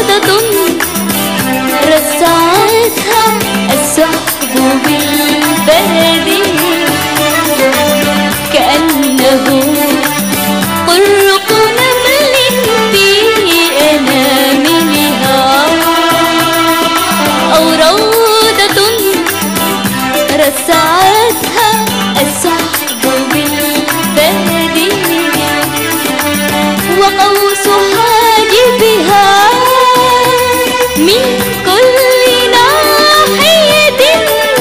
روضة رسعتها السحب بالبرد، كأنه طرق نمل في أناملها، أو روضة رسعتها السحب بالبرد، وقوس حاجبها من كل ناحية،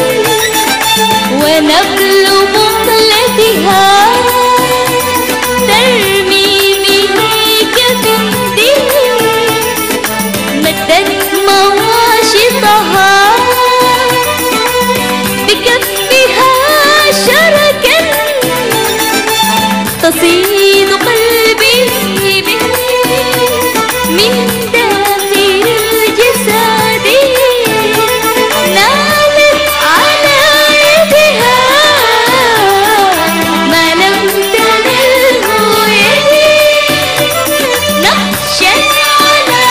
ونبل مقلتها ترمي به كبده، مدت مواشطها بكفها شركا، تصيد قلبي به من داخل الجسد، نالت على يدها ما لم تنله يدي، نقشا على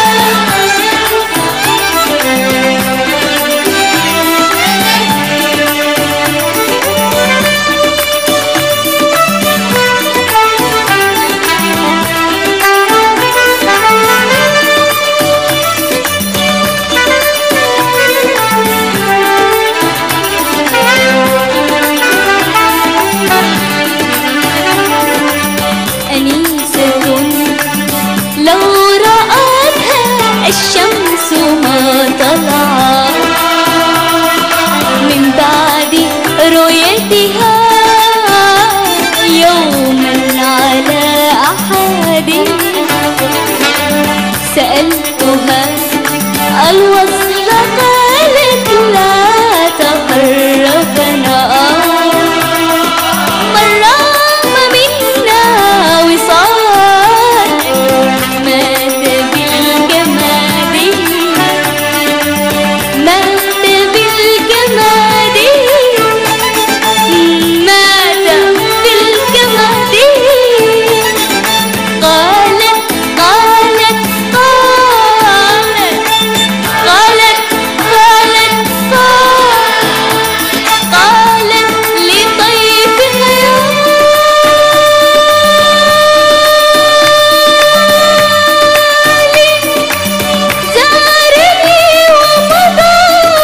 الشمس ما طلعت من بعد رؤيتها يوما على أحد، سألتها الوصل قالت لا تقربنا، من رام منا وصال مات بالجماد، مات بالجماد، مات بالجماد، قالت قالت قالت قالت قالت قالت لطيفها زارني ومضى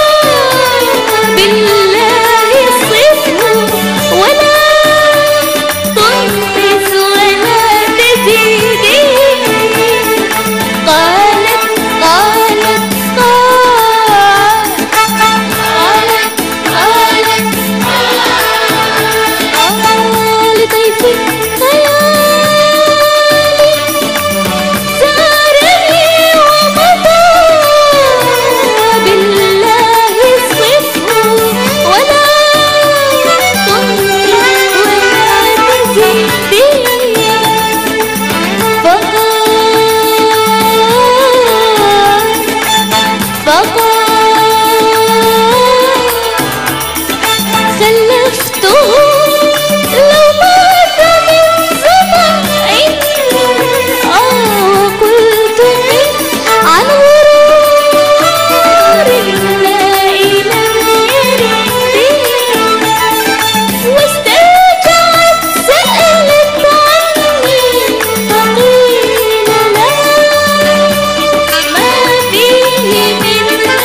بالله الصفر، ولا تنقص ولا تزيدي، قالت قالت قالت قالت لطيف خيالي زارني ومضى بالله الصفر، ولا تنقص ولا تزيدي، فقال خلفته لو مات من ظمأ، وقلت عن غرور اللائي لم يرد، واسترجعت سألت عني فقيل لها ما فيه من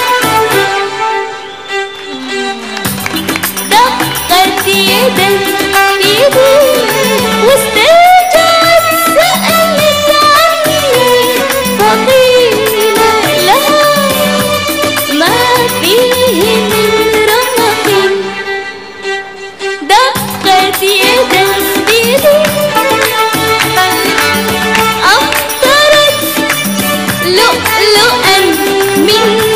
دقت يدا بيدي، واسترجعت سألت عني فقيل لها ما فيه من رمق، دقت يدا بيدي أمطرت لؤلؤا من